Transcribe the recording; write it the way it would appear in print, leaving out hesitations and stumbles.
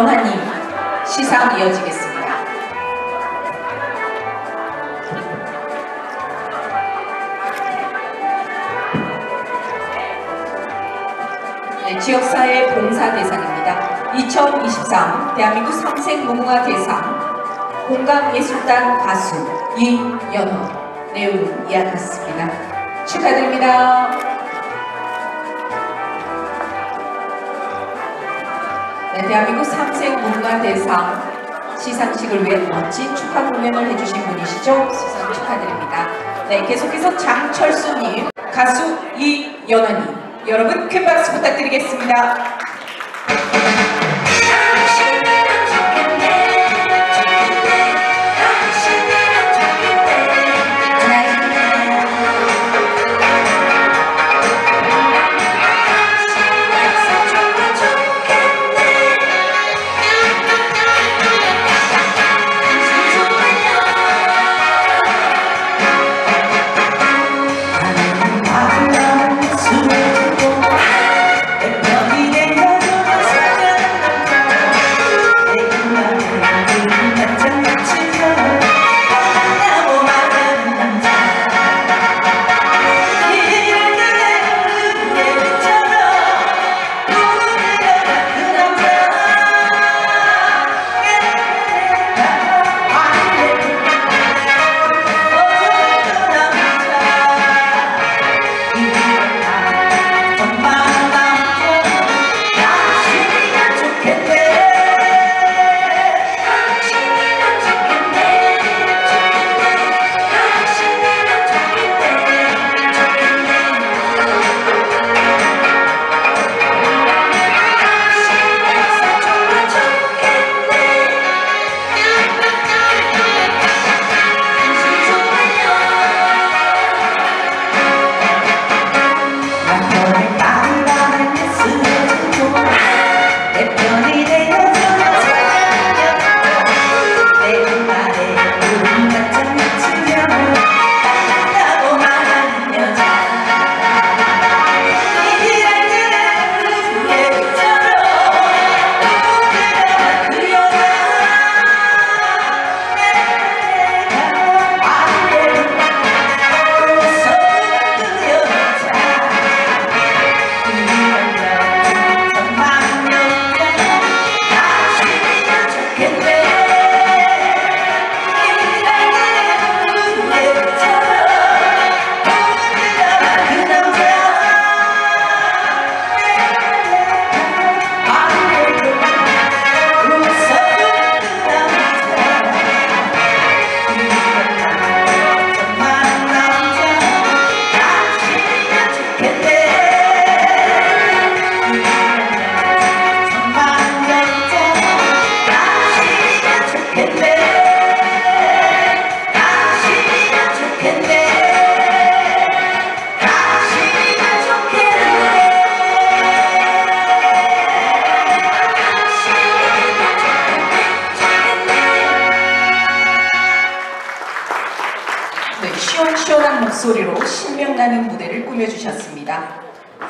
연하님 시상 이어지겠습니다. 네, 지역사회 봉사대상입니다. 2023 대한민국 삼색무궁화대상 공감예술단 가수 이연호 내용 이어갔습니다. 축하드립니다. 네, 대한민국 삼색무궁화대상 시상식을 위해 멋진 축하 공연을 해주신 분이시죠? 수상 축하드립니다. 네, 계속해서 장철수님, 가수 이연호님, 여러분 큰 박수 부탁드리겠습니다. 시원시원한 목소리로 신명나는 무대를 꾸며주셨습니다.